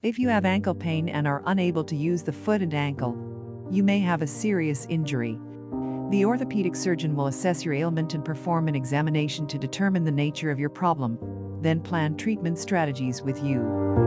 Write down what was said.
If you have ankle pain and are unable to use the foot and ankle, you may have a serious injury. The orthopedic surgeon will assess your ailment and perform an examination to determine the nature of your problem, then plan treatment strategies with you.